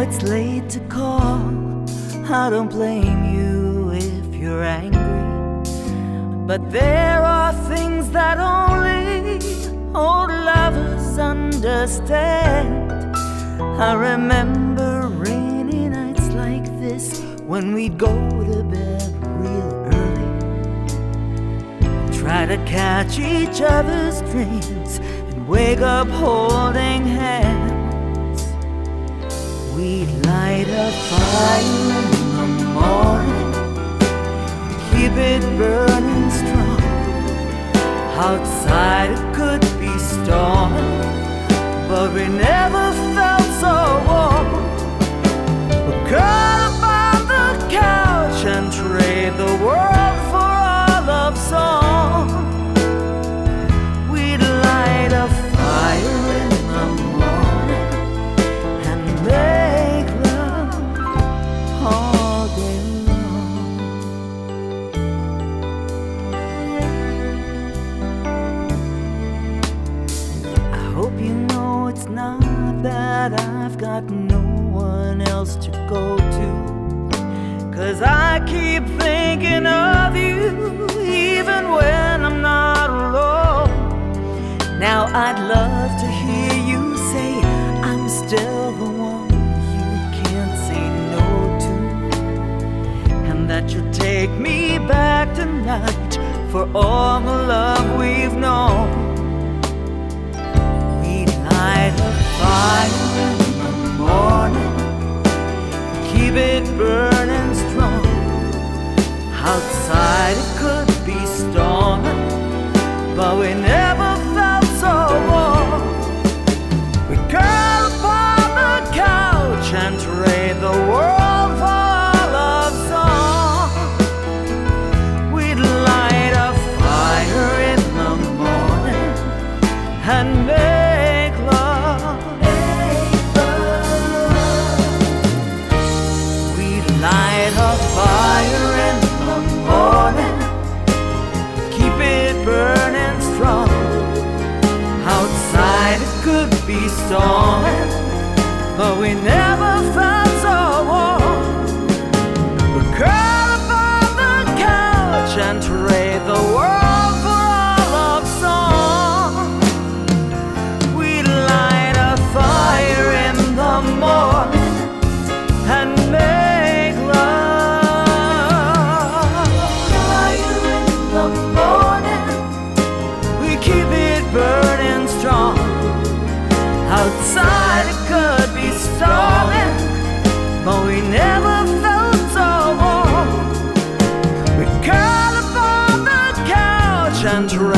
it's late to call, I don't blame you if you're angry, but there are things that only old lovers understand. I remember rainy nights like this when we'd go to bed real early, try to catch each other's dreams and wake up holding hands. We'd light a fire in the morning, keep it burning strong. Outside it could be storming, but we never felt so warm. We'd curl up on the couch and trade the world for our love song. We'd light a fire in the morning and make love all day long. I hope you know it's not that I've got no one else to go to, 'cause I keep thinking of you even when I'm not alone. Now I'd love to hear you say I'm still the one you can't say no to, and that you'll take me back tonight for all the love we've known. We'd light a fire in the morning, keep it burning strong. Outside it could be storming, but we never felt so warm. We curl upon the couch and trade the world for our love song. We'd light a fire in the morning and make love. We'd light a fire in the morning, keep it burning strong. Outside it could be storming, but we never felt so warm. We curl up on the couch and trade the world for our love song. We light a fire in the morning and make love. Fire in the morning, we keep it burning strong. Outside it could be storming, but we never felt so warm. We curl up on the couch and